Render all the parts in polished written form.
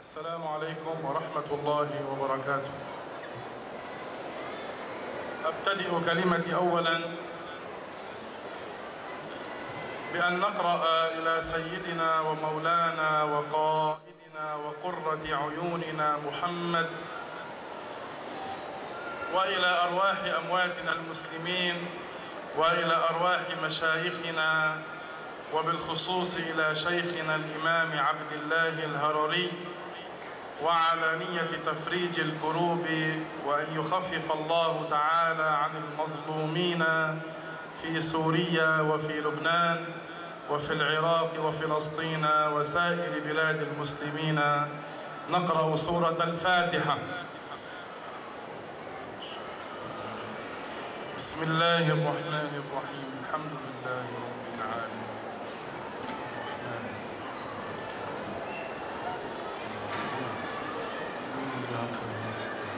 السلام عليكم ورحمة الله وبركاته. أبتدئ كلمتي أولا بأن نقرأ إلى سيدنا ومولانا وقائدنا وقرة عيوننا محمد، وإلى أرواح أمواتنا المسلمين، وإلى أرواح مشايخنا، وبالخصوص إلى شيخنا الإمام عبد الله الهرري، وعلى نية تفريج الكروب وأن يخفف الله تعالى عن المظلومين في سوريا وفي لبنان وفي العراق وفلسطين وسائر بلاد المسلمين. نقرأ سورة الفاتحة. بسم الله الرحمن الرحيم. الحمد لله رب العالمين الرحمن إياك نستعين.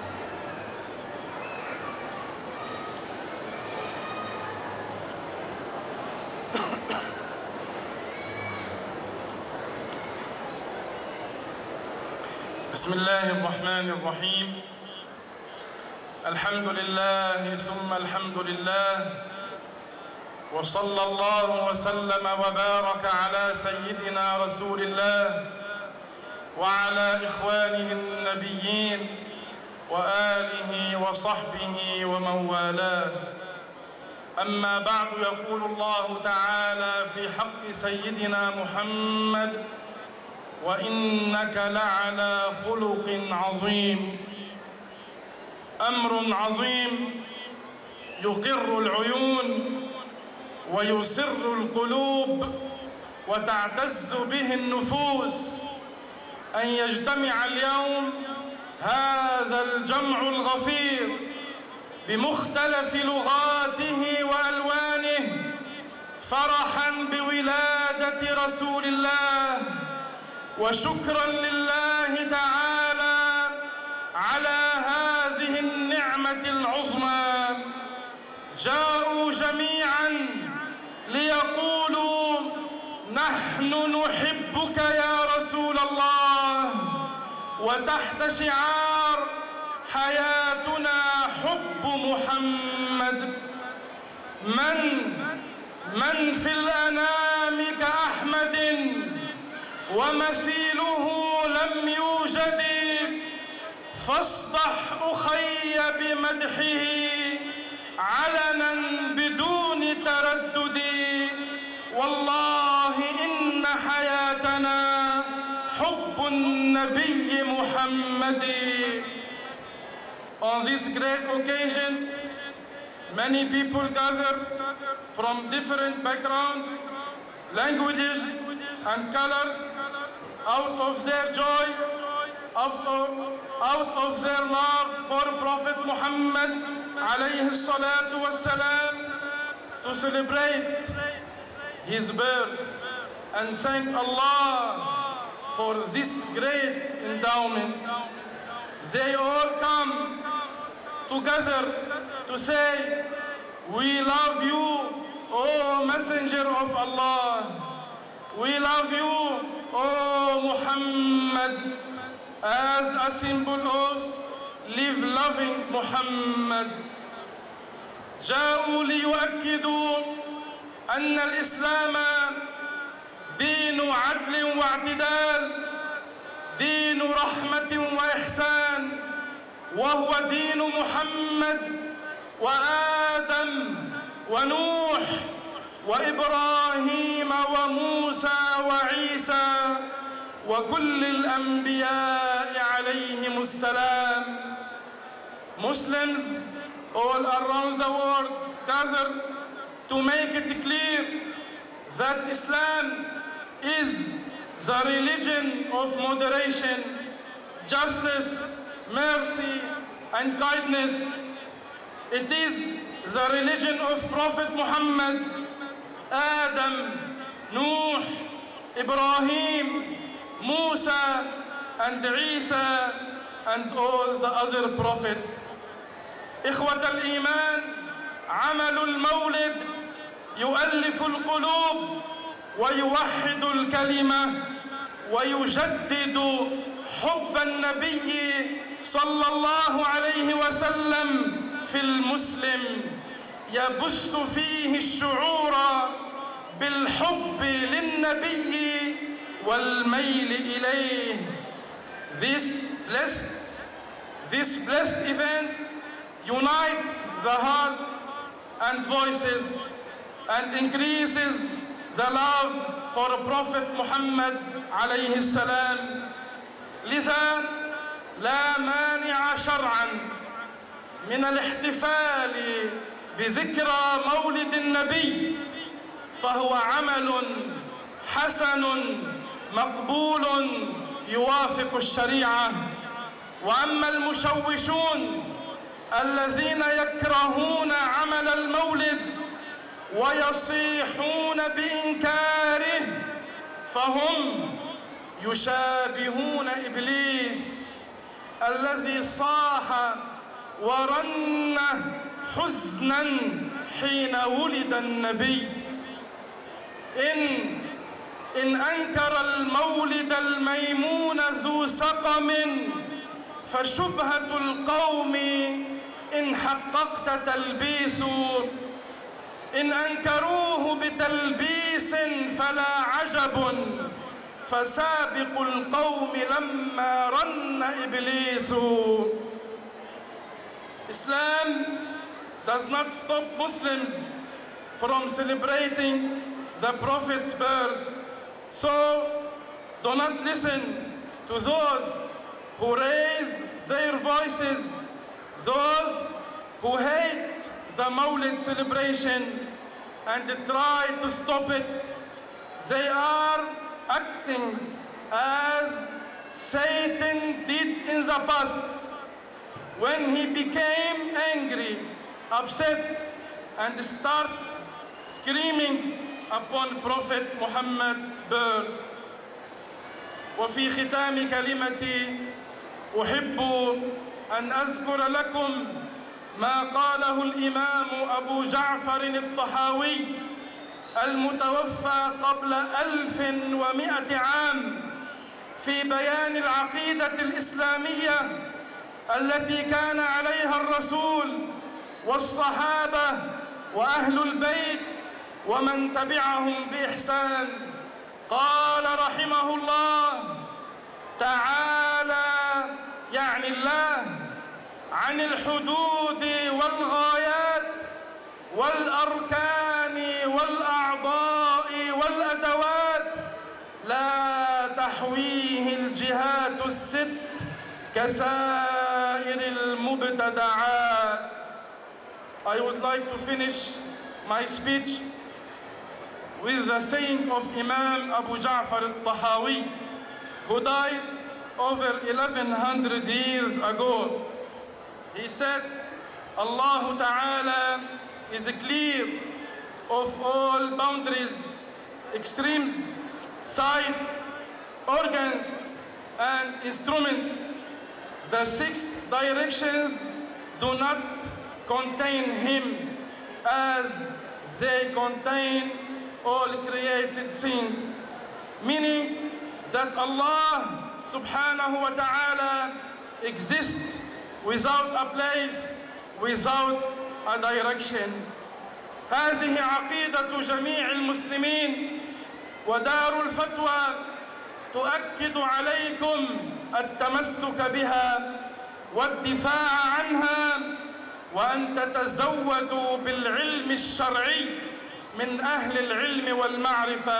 بسم الله الرحمن الرحيم. الحمد لله ثم الحمد لله، وصلى الله وسلم وبارك على سيدنا رسول الله وعلى إخوانه النبيين وآله وصحبه ومن والاه. أما بعد، يقول الله تعالى في حق سيدنا محمد: وإنك لعلى خلق عظيم. أمر عظيم يقر العيون ويسر القلوب وتعتز به النفوس أن يجتمع اليوم هذا الجمع الغفير بمختلف لغاته وألوانه فرحا بولادة رسول الله، وشكرا لله تعالى على هذه النعمة العظمى. جاءوا جميعا ليقولوا: نحن نحبك يا رسول الله، وتحت شعار حياتنا حب محمد. من في الأنام كأحمد، ومثيله لم يوجد. فاصدح أخي بمدحه علنا بدون تردد. والله إن حياتنا حب النبي محمد. On this great occasion, many people gather from different backgrounds, languages and colors out of their joy, out of their love for Prophet Muhammad alayhi salatu wassalam, to celebrate his birth and thank Allah for this great endowment. They all come together to say, we love you, O Messenger of Allah. We love you, O Muhammad, as a symbol of live loving Muhammad. جاءوا ليؤكدوا أن الإسلام دين عدل واعتدال، دين رحمة وإحسان، وهو دين محمد وآدم ونوح وإبراهيم وموسى وعيسى وكل الأنبياء عليهم السلام. Muslims all around the world gather to make it clear that Islam is the religion of moderation, justice, mercy, and kindness. It is the religion of Prophet Muhammad, Adam, Nuh, Ibrahim, Musa, and Isa, and all the other prophets. إخوة الإيمان، عمل المولد يؤلف القلوب ويوحد الكلمة ويجدد حب النبي صلى الله عليه وسلم في المسلم يبث فيه الشعور بالحب للنبي والميل إليه. This blessed event unites the hearts and voices and increases the love for Prophet Muhammad عليه السلام. لذا لا مانع شرعا من الاحتفال بذكرى مولد النبي، فهو عمل حسن مقبول يوافق الشريعة. وأما المشوشون الذين يكرهون عمل المولد ويصيحون بإنكاره فهم يشابهون إبليس الذي صاح ورن حزنا حين ولد النبي. إن أنكر المولد الميمون ذو سقم فشبهة القوم إن حققت تلبيس. إن أنكروه بتلبيس فلا عجب فسابق القوم لما رن إبليس. Islam does not stop Muslims from celebrating the Prophet's birth. So do not listen to those who raise their voices, those who hate the Mawlid celebration and try to stop it. They are acting as Satan did in the past when he became angry, upset, and started screaming upon Prophet Muhammad's birth. وفي ختام كلمتي أحب أن أذكر لكم ما قاله الإمام أبو جعفر الطحاوي المتوفى قبل 1100 عام في بيان العقيدة الإسلامية التي كان عليها الرسول والصحابة وأهل البيت ومن تبعهم بإحسان. قال رحمه الله تعالى يعني الله عن الحدود والغايات والأركان والأعضاء والأدوات لا تحويه الجهات الست كسائر المبتدعات. I would like to finish my speech with the saying of Imam Abu Ja'far al-Tahawi, who died over 1100 years ago. He said, Allah Ta'ala is clear of all boundaries, extremes, sides, organs, and instruments. The 6 directions do not contain him as they contain all created things, meaning that Allah subhanahu wa ta'ala exists without a place, without a direction. هذه عقيدة جميع المسلمين، ودار الفتوى تؤكد عليكم التمسك بها والدفاع عنها، وأن تتزودوا بالعلم الشرعي من أهل العلم والمعرفة.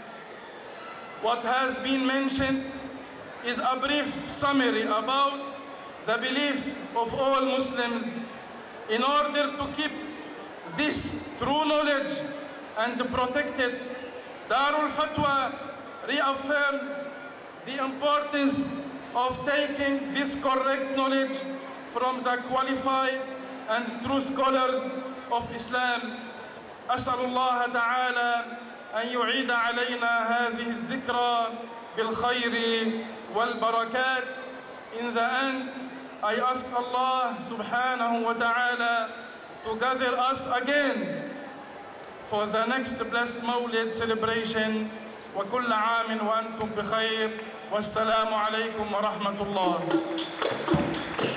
What has been mentioned is a brief summary about the belief of all Muslims. In order to keep this true knowledge and protect it, Darul Fatwa reaffirms the importance of taking this correct knowledge from the qualified and true scholars of Islam. أسأل الله تعالى أن يعيد علينا هذه الذكرى بالخير والبركات. In the end, I ask Allah subhanahu wa ta'ala to gather us again for the next blessed Mawlid celebration. وكل عام وأنتم بخير. والسلام عليكم ورحمة الله.